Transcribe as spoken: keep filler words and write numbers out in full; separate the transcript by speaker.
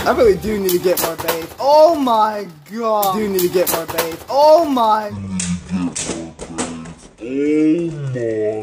Speaker 1: I really do need to get more bait. Oh my god. I do need to get more bait. Oh my.
Speaker 2: Oh my.